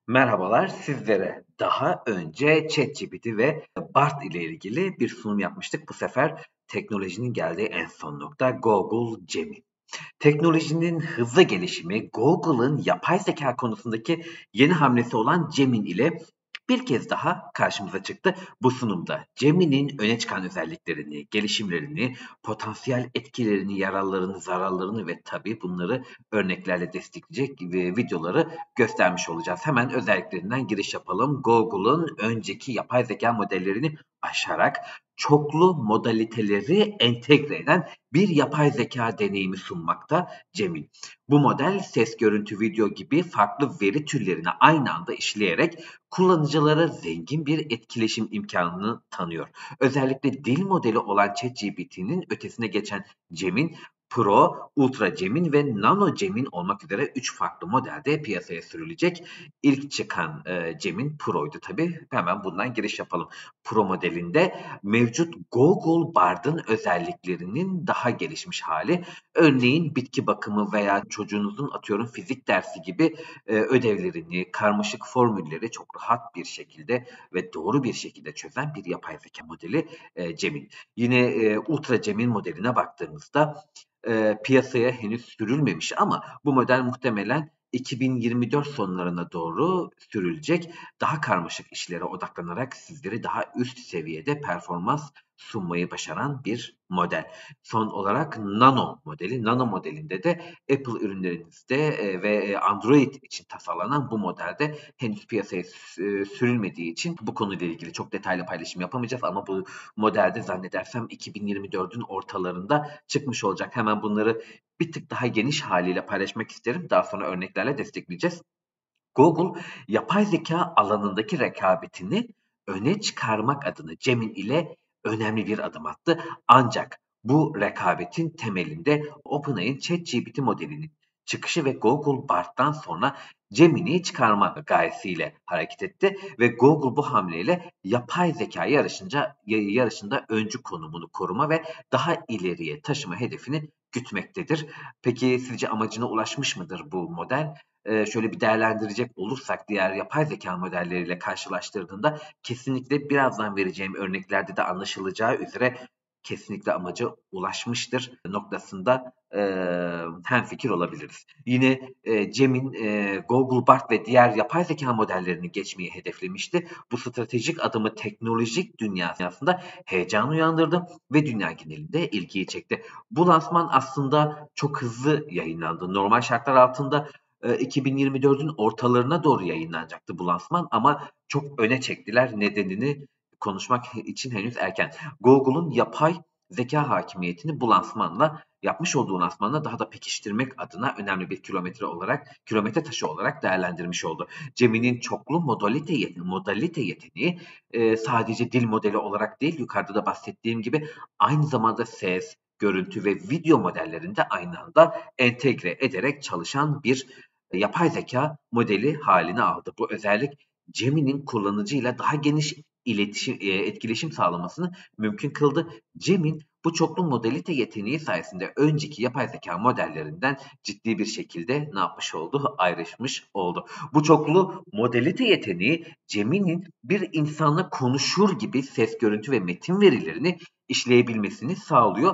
Merhabalar, sizlere daha önce ChatGPT ve Bard ile ilgili bir sunum yapmıştık. Bu sefer teknolojinin geldiği en son nokta Google Gemini. Teknolojinin hızlı gelişimi, Google'ın yapay zeka konusundaki yeni hamlesi olan Gemini ile bir kez daha karşımıza çıktı. Bu sunumda Gemini'nin öne çıkan özelliklerini, gelişimlerini, potansiyel etkilerini, yararlarını, zararlarını ve tabii bunları örneklerle destekleyecek videoları göstermiş olacağız. Hemen özelliklerinden giriş yapalım. Google'ın önceki yapay zeka modellerini aşarak çoklu modaliteleri entegre eden bir yapay zeka deneyimi sunmakta Gemini. Bu model ses, görüntü, video gibi farklı veri türlerini aynı anda işleyerek kullanıcılara zengin bir etkileşim imkanını tanıyor. Özellikle dil modeli olan ChatGPT'nin ötesine geçen Gemini, Pro, Ultra Gemini ve Nano Gemini olmak üzere 3 farklı modelde piyasaya sürülecek. İlk çıkan Gemini Pro'ydu tabii. Hemen bundan giriş yapalım. Pro modelinde mevcut Google Bard'ın özelliklerinin daha gelişmiş hali. Örneğin bitki bakımı veya çocuğunuzun atıyorum fizik dersi gibi ödevlerini, karmaşık formülleri çok rahat bir şekilde ve doğru bir şekilde çözen bir yapay zeka modeli Gemini. Yine Ultra Gemini modeline baktığımızda piyasaya henüz sürülmemiş ama bu model muhtemelen 2024 sonlarına doğru sürülecek. Daha karmaşık işlere odaklanarak sizlere daha üst seviyede performans sunmayı başaran bir model. Son olarak Nano modeli. Nano modelinde de Apple ürünlerinizde ve Android için tasarlanan bu modelde henüz piyasaya sürülmediği için bu konuyla ilgili çok detaylı paylaşım yapamayacağız ama bu modelde zannedersem 2024'ün ortalarında çıkmış olacak. Hemen bunları bir tık daha geniş haliyle paylaşmak isterim. Daha sonra örneklerle destekleyeceğiz. Google, yapay zeka alanındaki rekabetini öne çıkarmak adına Gemini ile önemli bir adım attı. Ancak bu rekabetin temelinde OpenAI'nin ChatGPT modelinin çıkışı ve Google Bard'dan sonra Gemini'yi çıkarma gayesiyle hareket etti ve Google bu hamleyle yapay zeka yarışında öncü konumunu koruma ve daha ileriye taşıma hedefini gütmektedir. Peki sizce amacına ulaşmış mıdır bu model? Şöyle bir değerlendirecek olursak diğer yapay zeka modelleriyle karşılaştırdığında kesinlikle birazdan vereceğim örneklerde de anlaşılacağı üzere kesinlikle amaca ulaşmıştır noktasında hemfikir olabiliriz. Yine Cem'in Google Bard ve diğer yapay zeka modellerini geçmeyi hedeflemişti. Bu stratejik adımı teknolojik dünyasında heyecan uyandırdı ve dünya genelinde ilgiyi çekti. Bu lansman aslında çok hızlı yayınlandı. Normal şartlar altında 2024'ün ortalarına doğru yayınlanacaktı bu lansman ama çok öne çektiler. Nedenini konuşmak için henüz erken. Google'un yapay zeka hakimiyetini bu lansmanla yapmış olduğu lansmanla daha da pekiştirmek adına önemli bir kilometre taşı olarak değerlendirmiş oldu. Gemini'nin çoklu modalite yeteneği sadece dil modeli olarak değil yukarıda da bahsettiğim gibi aynı zamanda ses, görüntü ve video modellerinde aynı anda entegre ederek çalışan bir yapay zeka modeli haline aldı. Bu özellik Gemini'nin kullanıcıyla daha geniş etkileşim sağlamasını mümkün kıldı. Gemini bu çoklu modalite yeteneği sayesinde önceki yapay zeka modellerinden ciddi bir şekilde ne yapmış oldu? Ayrışmış oldu. Bu çoklu modalite yeteneği Gemini'nin bir insanla konuşur gibi ses, görüntü ve metin verilerini işleyebilmesini sağlıyor.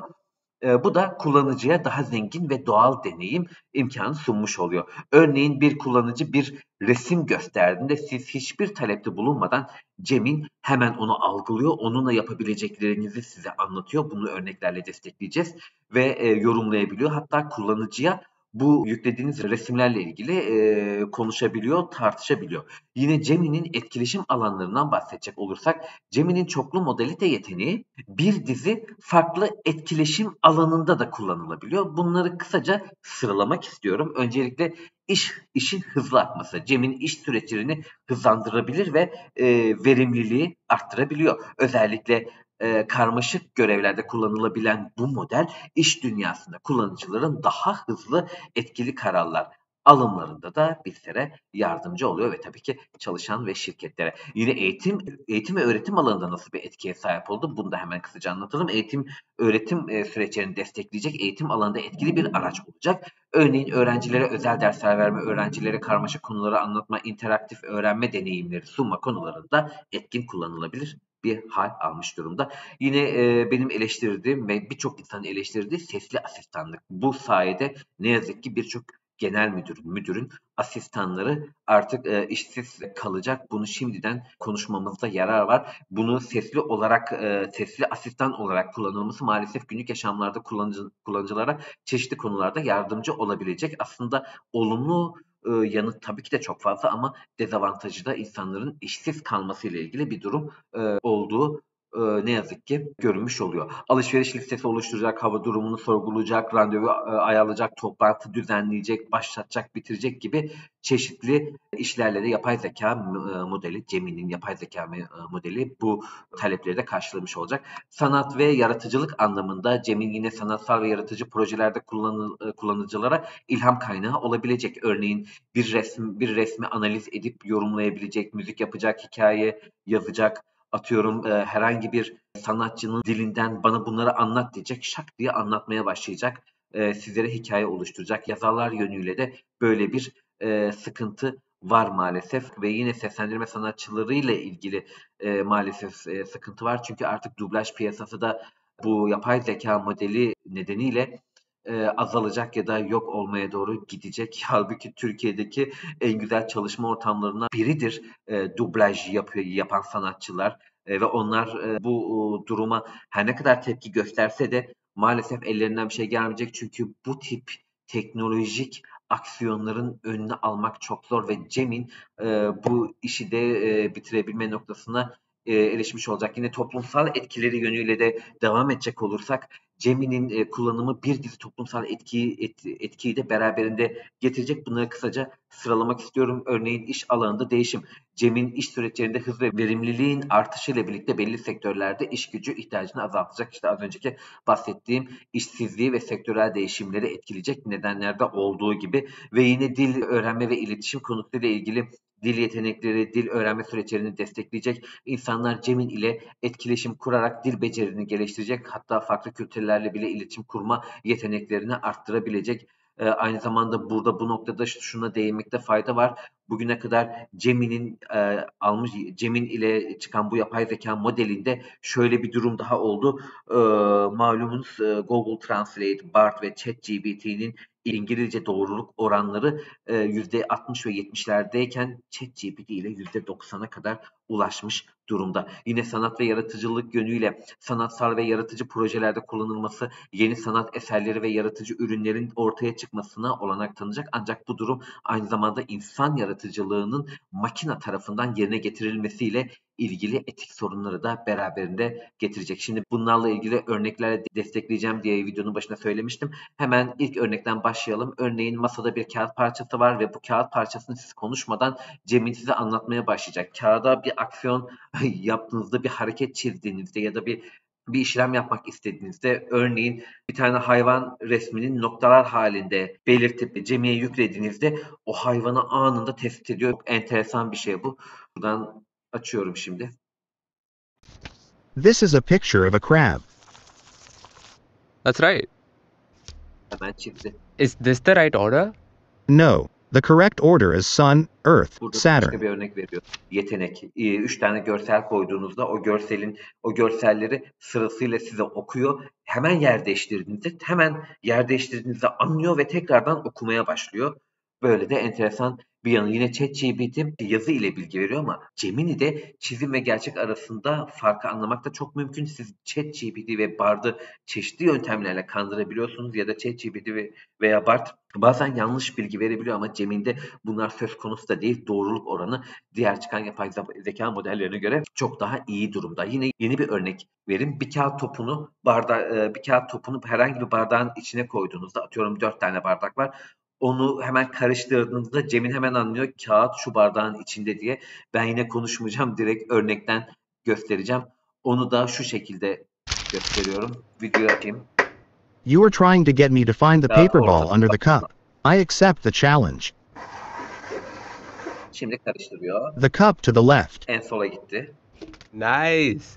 Bu da kullanıcıya daha zengin ve doğal deneyim imkanı sunmuş oluyor. Örneğin bir kullanıcı bir resim gösterdiğinde siz hiçbir talepte bulunmadan Cem'in hemen onu algılıyor, onunla yapabileceklerinizi size anlatıyor. Bunu örneklerle destekleyeceğiz ve yorumlayabiliyor. Hatta kullanıcıya bu yüklediğiniz resimlerle ilgili konuşabiliyor, tartışabiliyor. Yine Gemini'nin etkileşim alanlarından bahsedecek olursak, Gemini'nin çoklu modalite yeteneği bir dizi farklı etkileşim alanında da kullanılabiliyor. Bunları kısaca sıralamak istiyorum. Öncelikle işin hızlı akması. Cem'in iş süreçlerini hızlandırabilir ve verimliliği arttırabiliyor. Özellikle karmaşık görevlerde kullanılabilen bu model iş dünyasında kullanıcıların daha hızlı etkili kararlar alımlarında da bizlere yardımcı oluyor ve tabii ki çalışan ve şirketlere. Yine eğitim ve öğretim alanında nasıl bir etkiye sahip oldu? Bunu da hemen kısaca anlatalım. Eğitim, öğretim süreçlerini destekleyecek, eğitim alanında etkili bir araç olacak. Örneğin öğrencilere özel dersler verme, öğrencilere karmaşık konuları anlatma, interaktif öğrenme deneyimleri sunma konularında etkin kullanılabilir bir hal almış durumda. Yine benim eleştirdiğim ve birçok insanın eleştirdiği sesli asistanlık. Bu sayede ne yazık ki birçok genel müdürün asistanları artık işsiz kalacak. Bunu şimdiden konuşmamızda yarar var. Bunu sesli asistan olarak kullanılması maalesef günlük yaşamlarda kullanıcılara çeşitli konularda yardımcı olabilecek. Aslında olumlu yanı tabii ki de çok fazla ama dezavantajı da insanların işsiz kalması ile ilgili bir durum olduğu ne yazık ki görünmüş oluyor. Alışveriş listesi oluşturacak, hava durumunu sorgulayacak, randevu ayarlayacak, toplantı düzenleyecek, başlatacak, bitirecek gibi çeşitli işlerle de yapay zeka modeli, Gemini'nin yapay zeka modeli bu talepleri de karşılamış olacak. Sanat ve yaratıcılık anlamında Gemini yine sanatsal ve yaratıcı projelerde kullanıcılara ilham kaynağı olabilecek. Örneğin bir resmi analiz edip yorumlayabilecek, müzik yapacak, hikaye yazacak, atıyorum herhangi bir sanatçının dilinden bana bunları anlat diyecek, şak diye anlatmaya başlayacak. Sizlere hikaye oluşturacak. Yazarlar yönüyle de böyle bir sıkıntı var maalesef ve yine seslendirme sanatçılarıyla ilgili maalesef sıkıntı var. Çünkü artık dublaj piyasası da bu yapay zeka modeli nedeniyle azalacak ya da yok olmaya doğru gidecek. Halbuki Türkiye'deki en güzel çalışma ortamlarından biridir dublaj yapan sanatçılar ve onlar bu duruma her ne kadar tepki gösterse de maalesef ellerinden bir şey gelmeyecek. Çünkü bu tip teknolojik aksiyonların önünü almak çok zor ve Cem'in bu işi de bitirebilme noktasına erişmiş olacak. Yine toplumsal etkileri yönüyle de devam edecek olursak Cem'in kullanımı bir dizi toplumsal etkiyi de beraberinde getirecek. Bunları kısaca sıralamak istiyorum. Örneğin iş alanında değişim. Cem'in iş süreçlerinde hız ve verimliliğin artışıyla birlikte belli sektörlerde iş gücü ihtiyacını azaltacak. İşte az önceki bahsettiğim işsizliği ve sektörel değişimleri etkileyecek nedenlerde olduğu gibi ve yine dil öğrenme ve iletişim konusuyla ilgili dil yetenekleri, dil öğrenme süreçlerini destekleyecek. İnsanlar Cem'in ile etkileşim kurarak dil becerilerini geliştirecek. Hatta farklı kültürlerle bile iletişim kurma yeteneklerini arttırabilecek. Aynı zamanda burada bu noktada şuna değinmekte fayda var. Bugüne kadar Cem'in ile çıkan bu yapay zeka modelinde şöyle bir durum daha oldu. Malumunuz Google Translate, Bard ve ChatGPT'nin İngilizce doğruluk oranları %60 ve 70'lerdeyken ChatGPT ile %90'a kadar ulaşmış durumda. Yine sanat ve yaratıcılık yönüyle sanatsal ve yaratıcı projelerde kullanılması yeni sanat eserleri ve yaratıcı ürünlerin ortaya çıkmasına olanak tanıyacak. Ancak bu durum aynı zamanda insan yaratıcılığının makina tarafından yerine getirilmesiyle ilgili etik sorunları da beraberinde getirecek. Şimdi bunlarla ilgili örneklerle destekleyeceğim diye videonun başında söylemiştim. Hemen ilk örnekten başlayalım. Örneğin masada bir kağıt parçası var ve bu kağıt parçasını siz konuşmadan Cemil size anlatmaya başlayacak. Kağıda bir aksiyon yaptığınızda, bir hareket çizdiğinizde ya da bir işlem yapmak istediğinizde örneğin bir tane hayvan resminin noktalar halinde belirtip Cem'e yüklediğinizde o hayvanı anında tespit ediyor. Çok enteresan bir şey bu. Buradan açıyorum şimdi. This is a picture of a crab. That's right. Hemen çizdi. Is this the right order? No, the correct order is Sun, Earth, Burada başka Saturn. bir örnek veriyor. Yetenek. 3 tane görsel koyduğunuzda o görselleri sırasıyla size okuyor. Hemen yer değiştirdiğinizde anlıyor ve tekrardan okumaya başlıyor. Böyle de enteresan bir yanı. Yine ChatGPT yazı ile bilgi veriyor ama Gemini'de çizim ve gerçek arasında farkı anlamak da çok mümkün. Siz ChatGPT ve Bard'ı çeşitli yöntemlerle kandırabiliyorsunuz ya da ChatGPT veya Bard bazen yanlış bilgi verebiliyor ama Gemini'de bunlar söz konusu da değil. Doğruluk oranı diğer çıkan yapay zeka modellerine göre çok daha iyi durumda. Yine yeni bir örnek vereyim. Bir kağıt topunu herhangi bir bardağın içine koyduğunuzda atıyorum 4 tane bardak var. Onu hemen karıştırdığınızda Cem'in hemen anlıyor kağıt şu bardağın içinde diye. Ben yine konuşmayacağım. Direkt örnekten göstereceğim. Onu da şu şekilde gösteriyorum. Videoyu açayım. You are trying to get me to find the paper ball Ortada under the cup. I accept the challenge. Şimdi karıştırıyor. The cup to the left. En sola gitti. Nice.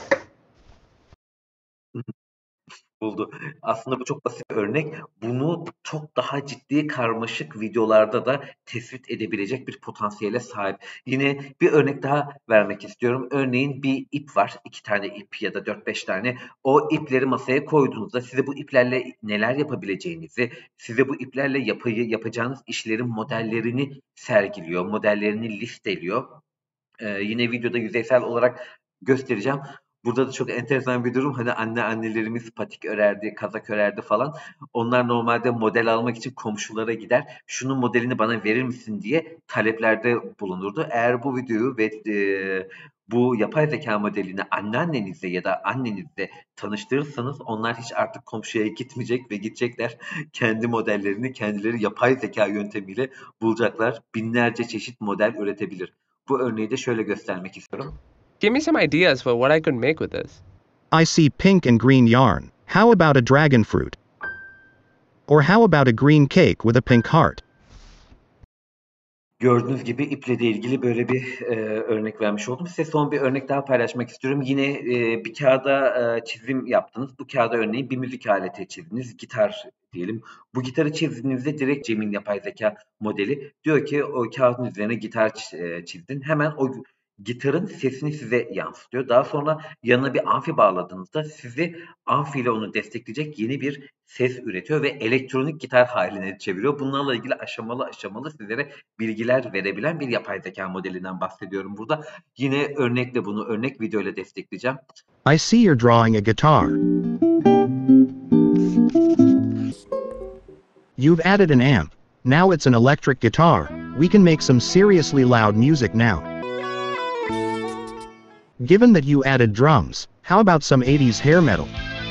Buldu. Aslında bu çok basit bir örnek. Bunu çok daha ciddi karmaşık videolarda da tespit edebilecek bir potansiyele sahip. Yine bir örnek daha vermek istiyorum. Örneğin bir ip var. 2 tane ip ya da 4-5 tane. O ipleri masaya koyduğunuzda size bu iplerle neler yapabileceğinizi, size bu iplerle yapacağınız işlerin modellerini sergiliyor, modellerini listeliyor. Yine videoda yüzeysel olarak göstereceğim. Burada da çok enteresan bir durum. Hani annelerimiz patik örerdi, kazak örerdi falan. Onlar normalde model almak için komşulara gider. Şunun modelini bana verir misin diye taleplerde bulunurdu. Eğer bu videoyu ve bu yapay zeka modelini anneannenizle ya da annenizle tanıştırırsanız onlar hiç artık komşuya gitmeyecek ve gidecekler kendi modellerini kendileri yapay zeka yöntemiyle bulacaklar. Binlerce çeşit model üretebilir. Bu örneği de şöyle göstermek istiyorum. Give me some ideas for what I could make with this. I see pink and green yarn. How about a dragon fruit? Or how about a green cake with a pink heart? Gördüğünüz gibi iple de ilgili böyle bir örnek vermiş oldum. Size son bir örnek daha paylaşmak istiyorum. Yine bir kağıda çizim yaptınız. Bu kağıda örneğin bir müzik aleti çizdiniz. Gitar diyelim. Bu gitarı çizdiğinizde direkt Cem'in yapay zeka modeli diyor ki o kağıdın üzerine gitar çizdin. Hemen o gitarın sesini size yansıtıyor. Daha sonra yanına bir amfi bağladığınızda sizi amfi ile onu destekleyecek yeni bir ses üretiyor ve elektronik gitar haline çeviriyor. Bunlarla ilgili aşamalı sizlere bilgiler verebilen bir yapay zeka modelinden bahsediyorum burada. Yine örnekle bunu örnek videoyla destekleyeceğim. I see you're drawing a guitar. You've added an amp. Now it's an electric guitar. We can make some seriously loud music now. Given that you added drums, how about some 80s hair metal?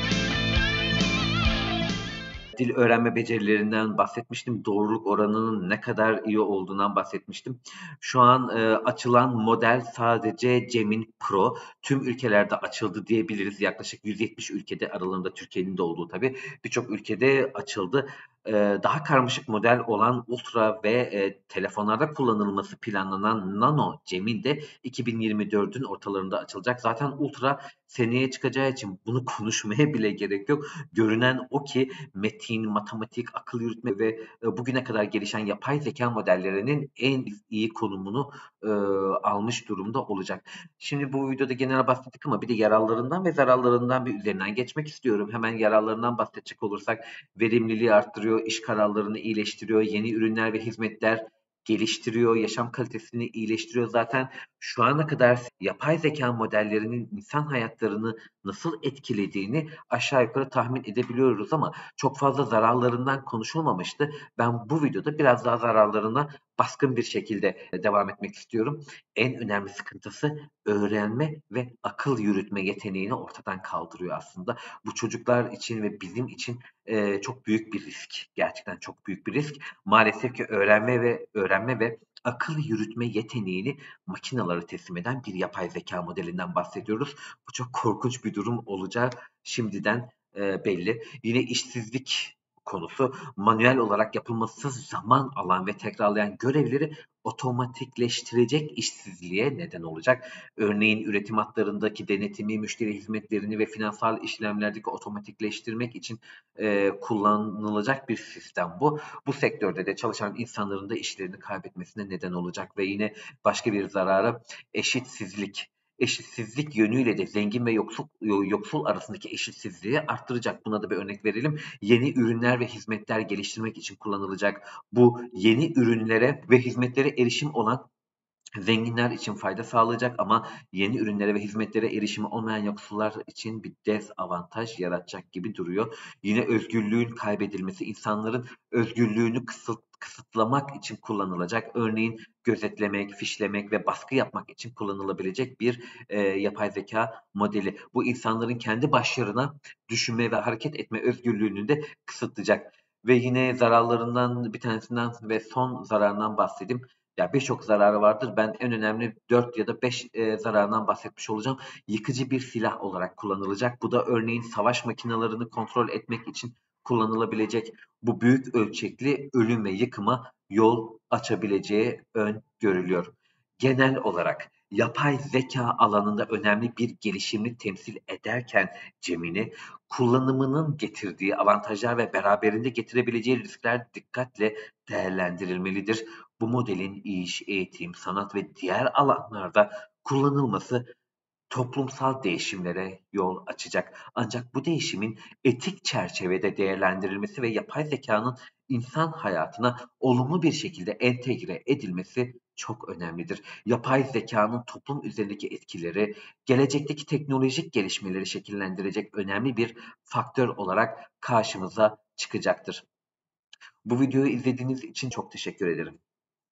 Dil öğrenme becerilerinden bahsetmiştim. Doğruluk oranının ne kadar iyi olduğundan bahsetmiştim. Şu an açılan model sadece Gemini Pro. Tüm ülkelerde açıldı diyebiliriz. Yaklaşık 170 ülkede aralarında Türkiye'nin de olduğu tabii. Birçok ülkede açıldı. Daha karmaşık model olan Ultra ve telefonlarda kullanılması planlanan Nano Gemini de 2024'ün ortalarında açılacak. Zaten Ultra seneye çıkacağı için bunu konuşmaya bile gerek yok. Görünen o ki metin, matematik, akıl yürütme ve bugüne kadar gelişen yapay zeka modellerinin en iyi konumunu almış durumda olacak. Şimdi bu videoda genel bahsettik ama bir de yararlarından ve zararlarından bir üzerinden geçmek istiyorum. Hemen yararlarından bahsedecek olursak verimliliği arttırıyor, iş kararlarını iyileştiriyor, yeni ürünler ve hizmetler geliştiriyor, yaşam kalitesini iyileştiriyor. Zaten şu ana kadar yapay zeka modellerinin insan hayatlarını nasıl etkilediğini aşağı yukarı tahmin edebiliyoruz ama çok fazla zararlarından konuşulmamıştı. Ben bu videoda biraz daha zararlarına baskın bir şekilde devam etmek istiyorum. En önemli sıkıntısı öğrenme ve akıl yürütme yeteneğini ortadan kaldırıyor aslında. Bu çocuklar için ve bizim için çok büyük bir risk. Gerçekten çok büyük bir risk. Maalesef ki öğrenme ve akıl yürütme yeteneğini makinalara teslim eden bir yapay zeka modelinden bahsediyoruz. Bu çok korkunç bir durum olacağı şimdiden belli. Yine işsizlik konusu manuel olarak yapılması zaman alan ve tekrarlayan görevleri otomatikleştirecek işsizliğe neden olacak. Örneğin üretim hatlarındaki denetimi, müşteri hizmetlerini ve finansal işlemlerdeki otomatikleştirmek için kullanılacak bir sistem bu. Bu sektörde de çalışan insanların da işlerini kaybetmesine neden olacak ve yine başka bir zararı eşitsizlik. Eşitsizlik yönüyle de zengin ve yoksul arasındaki eşitsizliği arttıracak. Buna da bir örnek verelim. Yeni ürünler ve hizmetler geliştirmek için kullanılacak. Bu yeni ürünlere ve hizmetlere erişim olan zenginler için fayda sağlayacak ama yeni ürünlere ve hizmetlere erişimi olmayan yoksullar için bir dezavantaj yaratacak gibi duruyor. Yine özgürlüğün kaybedilmesi, insanların özgürlüğünü kısıtlamak için kullanılacak. Örneğin gözetlemek, fişlemek ve baskı yapmak için kullanılabilecek bir yapay zeka modeli. Bu insanların kendi başlarına düşünme ve hareket etme özgürlüğünü de kısıtlayacak. Ve yine zararlarından bir tanesinden ve son zararından bahsedeyim. Ya birçok zararı vardır. Ben en önemli 4 ya da 5 zararından bahsetmiş olacağım. Yıkıcı bir silah olarak kullanılacak. Bu da örneğin savaş makinalarını kontrol etmek için kullanılabilecek. Bu büyük ölçekli ölüm ve yıkıma yol açabileceği öngörülüyor. Genel olarak yapay zeka alanında önemli bir gelişimi temsil ederken Gemini, kullanımının getirdiği avantajlar ve beraberinde getirebileceği riskler dikkatle değerlendirilmelidir. Bu modelin iş, eğitim, sanat ve diğer alanlarda kullanılması toplumsal değişimlere yol açacak. Ancak bu değişimin etik çerçevede değerlendirilmesi ve yapay zekanın insan hayatına olumlu bir şekilde entegre edilmesi çok önemlidir. Yapay zekanın toplum üzerindeki etkileri, gelecekteki teknolojik gelişmeleri şekillendirecek önemli bir faktör olarak karşımıza çıkacaktır. Bu videoyu izlediğiniz için çok teşekkür ederim.